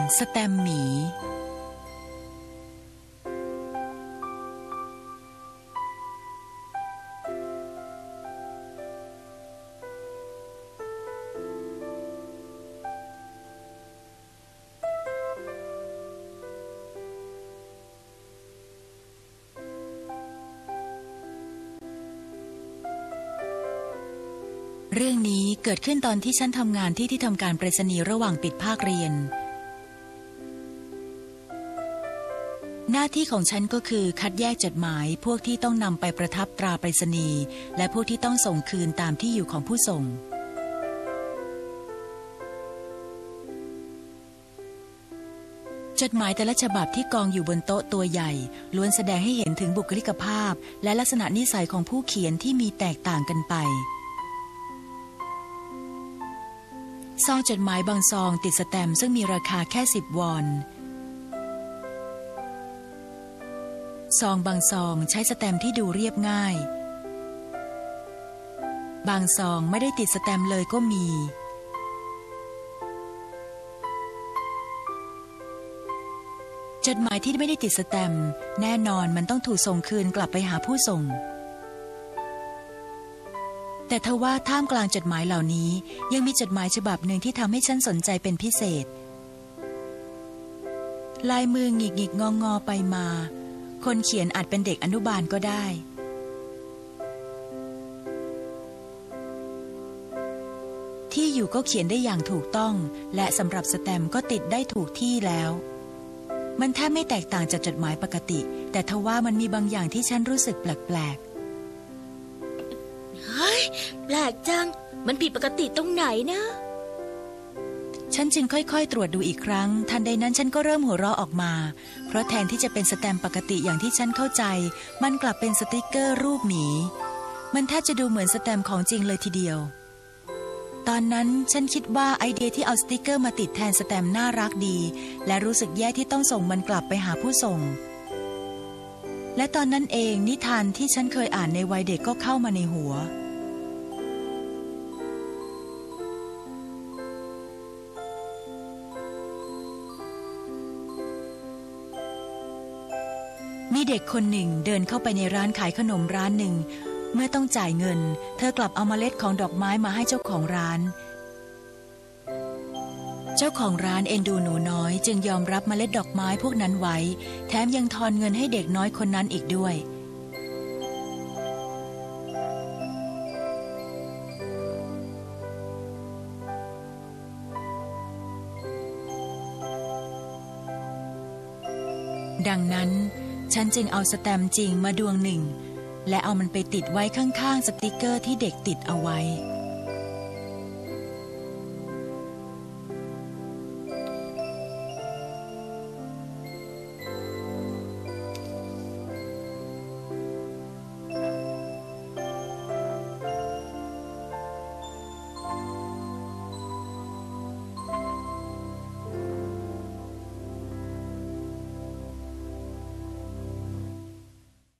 สแตมป์หมีเรื่องนี้เกิดขึ้นตอนที่ฉันทำงานที่ทำการไปรษณีย์ระหว่างปิดภาคเรียนหน้าที่ของฉันก็คือคัดแยกจดหมายพวกที่ต้องนำไปประทับตราไปรษณีย์และพวกที่ต้องส่งคืนตามที่อยู่ของผู้ส่งจดหมายแต่ละฉบับที่กองอยู่บนโต๊ะตัวใหญ่ล้วนแสดงให้เห็นถึงบุคลิกภาพและลักษณะนิสัยของผู้เขียนที่มีแตกต่างกันไปซองจดหมายบางซองติดสแตมป์ซึ่งมีราคาแค่10 วอนซองบางซองใช้สแตมป์ที่ดูเรียบง่ายบางซองไม่ได้ติดสแตมป์เลยก็มีจดหมายที่ไม่ได้ติดสแตมป์แน่นอนมันต้องถูกส่งคืนกลับไปหาผู้ส่งแต่ทว่าท่ามกลางจดหมายเหล่านี้ยังมีจดหมายฉบับหนึ่งที่ทำให้ฉันสนใจเป็นพิเศษลายมือหงิกๆงอๆไปมาคนเขียนอาจเป็นเด็กอนุบาลก็ได้ที่อยู่ก็เขียนได้อย่างถูกต้องและสำหรับสแตมป์ก็ติดได้ถูกที่แล้วมันแทบไม่แตกต่างจากจดหมายปกติแต่ทว่ามันมีบางอย่างที่ฉันรู้สึกแปลกๆเฮ้ยแปลกจังมันผิดปกติตรงไหนนะฉันจึงค่อยๆตรวจดูอีกครั้งทันใดนั้นฉันก็เริ่มหัวเราะออกมาเพราะแทนที่จะเป็นสแตมป์ปกติอย่างที่ฉันเข้าใจมันกลับเป็นสติกเกอร์รูปหมีมันแทบจะดูเหมือนสแตมป์ของจริงเลยทีเดียวตอนนั้นฉันคิดว่าไอเดียที่เอาสติกเกอร์มาติดแทนสแตมป์น่ารักดีและรู้สึกแย่ที่ต้องส่งมันกลับไปหาผู้ส่งและตอนนั้นเองนิทานที่ฉันเคยอ่านในวัยเด็กก็เข้ามาในหัวมีเด็กคนหนึ่งเดินเข้าไปในร้านขายขนมร้านหนึ่งเมื่อต้องจ่ายเงินเธอกลับเอาเมล็ดของดอกไม้มาให้เจ้าของร้านเจ้าของร้านเอ็นดูหนูน้อยจึงยอมรับเมล็ดดอกไม้พวกนั้นไว้แถมยังทอนเงินให้เด็กน้อยคนนั้นอีกด้วยดังนั้นฉันจึงเอาสแตมป์จริงมาดวงหนึ่งและเอามันไปติดไว้ข้างๆสติกเกอร์ที่เด็กติดเอาไว้